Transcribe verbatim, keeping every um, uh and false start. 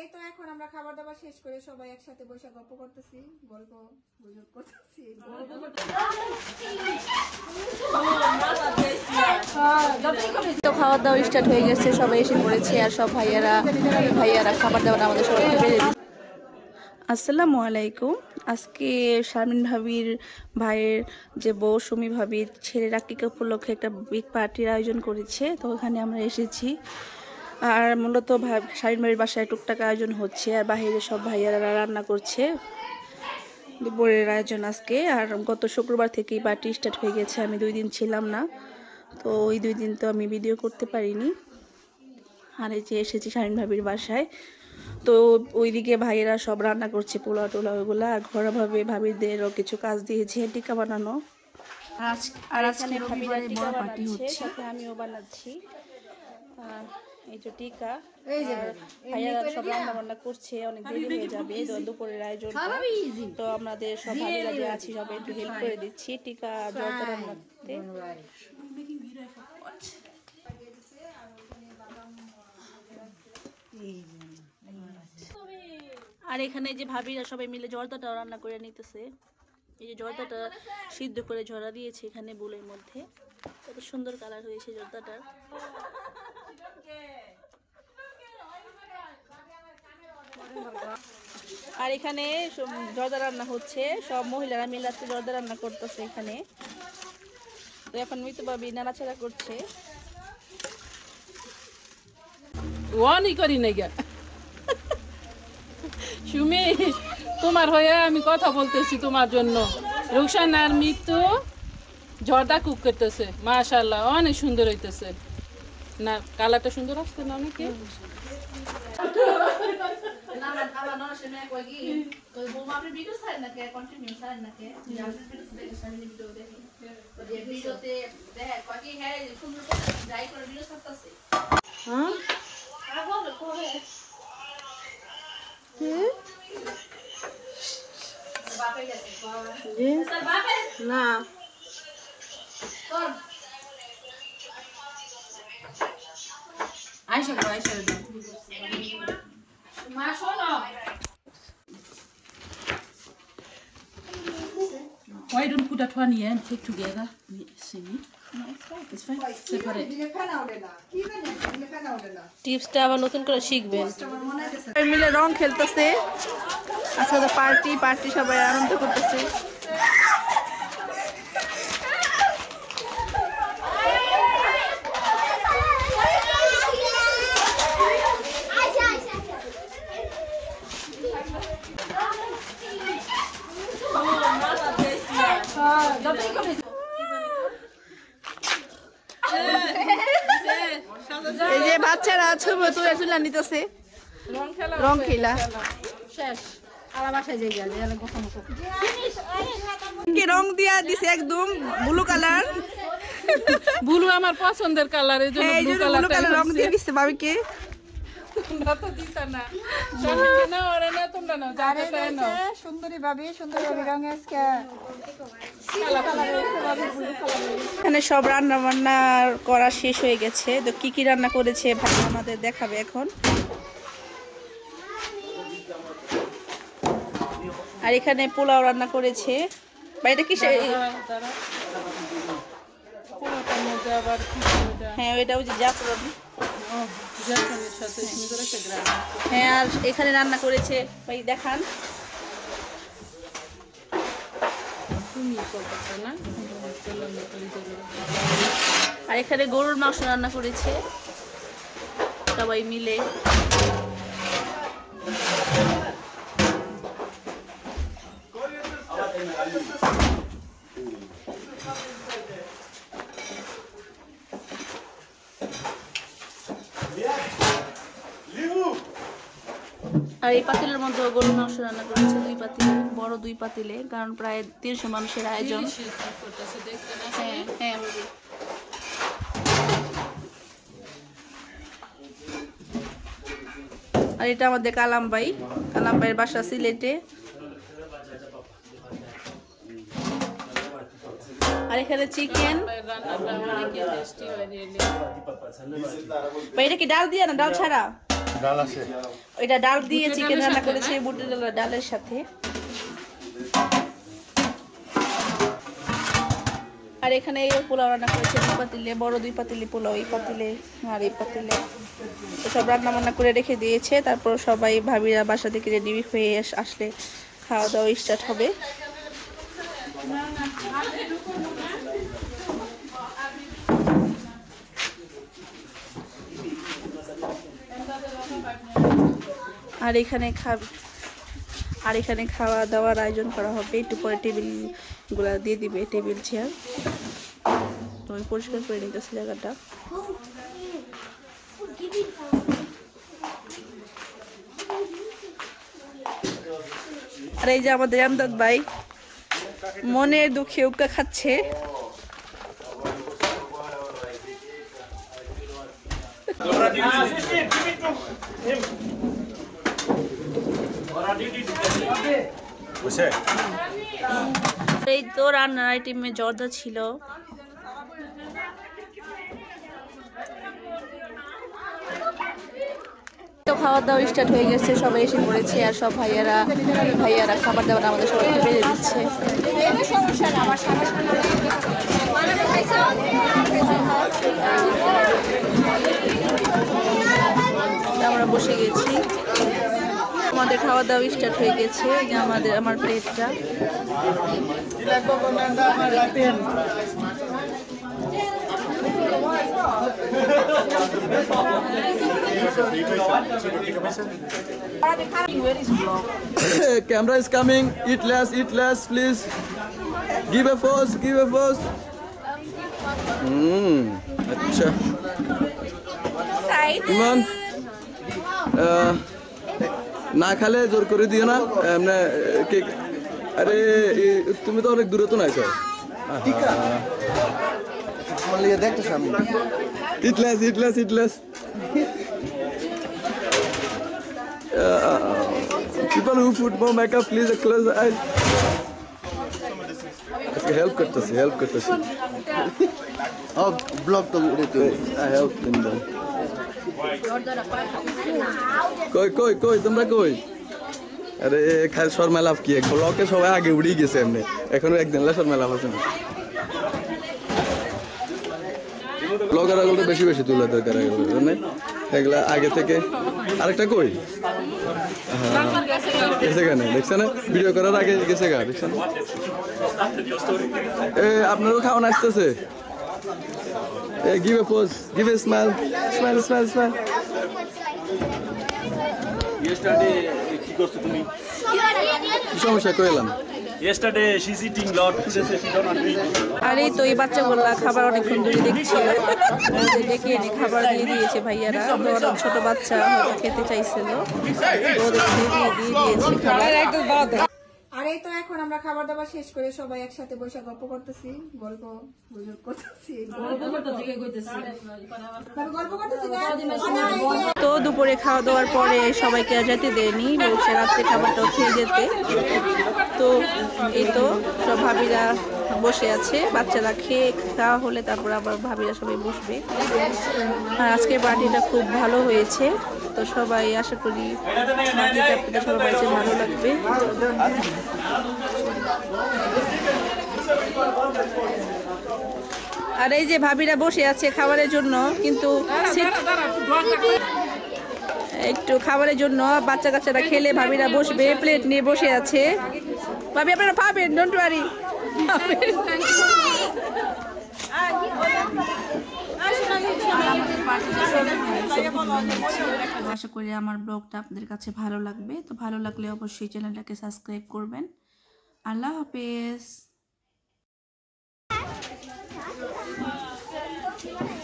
এই তো এখন আমরা খাবার দাবার শেষ করে সবাই একসাথে বসে গল্প করতেছি, গল্প গুজব করতেছি। তো খাওয়া দাওয়া স্টার্ট হয়ে গেছে, সবাই এসে পড়েছে আর সব ভাইয়ারা ভাইয়ারা খাবার দাবার আমাদের সবাইকে বেড়ে দিচ্ছে। আসসালামু আলাইকুম। আজকে শারমিন ভাবির ভাইয়ের যে বউ সুমি ভাবির ছেলের আকিকা উপলক্ষে একটা বিগ পার্টির আয়োজন করেছে, তো ওখানে আমরা এসেছি। আর মূলত শারমিন ভাবির বাসায় টুকটাক আয়োজন হচ্ছে আর বাইরে সব ভাইয়ারা রান্না করছে দুপুরের আয়োজন আজকে। আর গত শুক্রবার থেকেই পার্টি স্টার্ট হয়ে গেছে, আমি দুই দিন ছিলাম না, তো ওই দুই দিন তো আমি ভিডিও করতে পারিনি। আর এই যে এসেছি শারমিন ভাবির বাসায়, তো ওইদিকে ভাইয়েরা সব রান্না করছে পোলাও টোলা ওইগুলো, আর ঘরোয়াভাবে ভাবিদেরও কিছু কাজ দিয়েছে টিকা বানানো। আর আজকে রবিবারে বড় পার্টি হচ্ছে, আমিও বানাচ্ছি। এই যে টিকা, ভাইয়ারা সব রান্না বান্না করছে, অনেক দেরি হয়ে যাবে দুপুরের আয়োজন, তো আমাদের সব ভাবিরা যে আছি সবাই একটু হেল্প করে দিচ্ছি টিকা জলটা রান্নাতে। আর এখানে যে ভাবিরা সবাই মিলে জর্দাটাও রান্না করে নিতেছে। এই যে জর্দাটা সিদ্ধ করে ঝরা দিয়েছে এখানে বুলের মধ্যে, কত সুন্দর কালার হয়েছে জর্দাটার। আর এখানে জর্দা রান্না হচ্ছে, সব মহিলারা মিলে জর্দা রান্না করতেছে এখানে। তো এখন মিতু ভাবি নাড়াচাড়া করছে। ওয়ানি করি না গা সুমি, তোমার হয়ে আমি কথা বলতেছি তোমার জন্য। রুকসানার মৃত্যু জর্দা কুক করতেছে, মাশাআল্লাহ অনেক সুন্দর হইতেছে না, কালারটা সুন্দর আসছে না অনেকে। না আয়শা গো আয়শা মা শোনো, why don't put that one here and take together? See me? No, it's fine. It's fine. Separate. টিপসটা আবার নতুন করে শিখবেন। মিলে রং খেলতেছে, আজকে পার্টি পার্টি সবাই আনন্দ করতেছে। এই যে বাচ্চারা ছবি তুলে তুলে নিতেছে, রং খেলা শেষ। রং দিয়া দিছে একদম ব্লু কালার, ব্লু আমার পছন্দের কালার, এই জন্য ব্লু কালার রং দিয়ে দিছে ভাবিকে। সুন্দরী ভাবি সুন্দর রঙে এখানে সব রান্না বান্না করা শেষ হয়ে গেছে, তো কি কি রান্না করেছে ভাই আমাদের দেখাবে এখন। আর এখানে পোলাও রান্না করেছে, এটা কি? হ্যাঁ ওইটা ওই যে জাফরান। হ্যাঁ আর এখানে রান্না করেছে ভাই দেখান। আর এখানে গরুর মাংস রান্না করেছে সবাই মিলে। আর এই পাতিলের মধ্যে গরুর মাংস রান্না করেছে দুই পাতিলে, বড় দুই পাতিলে, কারণ প্রায় তিনশো মানুষের আয়োজন। হ্যাঁ হ্যাঁ আর এটা আমাদের কালাম ভাই, কালাম ভাইয়ের বাসা সিলেটে। আর এখানে চিকেন, এটা কি ডাল দিয়ে না ডাল ছাড়া? ডাল আছে এটা ডাল দিয়ে চিকেন রান্না করেছে বুটের ডালের সাথে। আর এখানে পোলাও রান্না করেছে দুই পাতিলে, বড় দুই পাতিলে পোলাও এই পাতিলে আর এই পাতিলে। সব রান্না বান্না করে রেখে দিয়েছে। তারপর সবাই ভাবিরা বাসা থেকে রেডি হয়ে আসলে খাওয়া দাওয়া স্টার্ট হবে। আর এখানে খাব আর এখানে খাওয়া দাওয়ার আয়োজন করা হবে। একটু পরে টেবিল গুলা দিয়ে দিবে, টেবিল চেয়ার। তো আমি পরিষ্কার করে নিতেছি জায়গাটা। আর এই যে আমাদের আমদাদ ভাই মনের দুঃখে উক্কা খাচ্ছে। এই তো রান্নার আইটেমে জর্দা ছিল। তো খাওয়া দাওয়া স্টার্ট হয়ে গেছে, সবাই এসে পড়েছে। আর সব ভাইয়ারা ভাইয়ারা খাবার দাবার আমাদের সবাইকে বেড়ে দিচ্ছে। আমরা বসে গেছি, আমাদের খাওয়া দাওয়া স্টার্ট হয়ে গেছে। এই যে আমাদের আমার প্লেটটা। Camera is coming. Eat less, eat less, please. Give a pose, give a pose. Hmm. Acha. Iman. Uh, না খেলে জোর করে দিও না। এমনি কেক। আরে তুমি তো অনেক দূরে তো নাইছো। দেখতে সামনে Eat less, eat less, eat less. Uh, people who put more makeup, please close the eyes. Help करते help करते अब ब्लॉग तो उड़े I help them then. কই কই কই তোমরা কই? আরে খালি শর্মা লাভ কি ব্লকে সবাই আগে উড়ে গেছে এমনি, এখনো একদিন লা শর্মা লাভ হচ্ছে না। ব্লগার গুলো বেশি বেশি তোলা দরকার জানেন, এগুলা আগে থেকে। আরেকটা কই গেছে কেন দেখছেন, ভিডিও করার আগে গেছে গা দেখছেন। এ আপনারও খাওয়ান আসতেছে। এ give a pose, give a smile, smile smile smile. Yesterday, কি করছো তুমি? কি সমস্যা কইলাম? Yesterday she's eating lot. Today she don't want to eat. আর এই তো এই বাচ্চাগুলা খাবার অনেকক্ষণ ধরে দেখছিল, ডেকে এনে খাবার দিয়ে দিয়েছে ভাইয়ারা। অনেক ছোট বাচ্চা হয়তো খেতে চাইছিল, ওদের দিয়ে দিয়ে দিয়েছে খাবার। আর এই তো এখন আমরা খাবার দাবার শেষ করে সবাই একসাথে বসে গল্প করতেছি, গল্প গুজব করতেছি। গল্প করতেছি তো দুপুরে খাওয়া দাওয়ার পরে সবাইকে আর যেতে দেয়নি, বলছে রাত্রে খাবারটাও খেয়ে যেতে। তো এই তো সব ভাবিরা বসে আছে, বাচ্চারা খেয়ে খাওয়া হলে তারপর আবার ভাবিরা সবাই বসবে। আর আজকের পার্টিটা খুব ভালো হয়েছে, তো সবাই আশা করি পার্টিটা আপনাদের সবার কাছে ভালো লাগবে। আর এই যে ভাবিরা বসে আছে খাবারের জন্য, কিন্তু একটু খাবারের জন্য বাচ্চা কাচ্চারা খেলে ভাবিরা বসবে, প্লেট নিয়ে বসে আছে। ভাবি আপনারা পাবেন, ডোন্ট ওয়ারি। আশা করি আমার ব্লগটা আপনাদের কাছে ভালো লাগবে। তো ভালো লাগলে অবশ্যই চ্যানেলটাকে সাবস্ক্রাইব করবেন। আল্লাহ হাফেজ।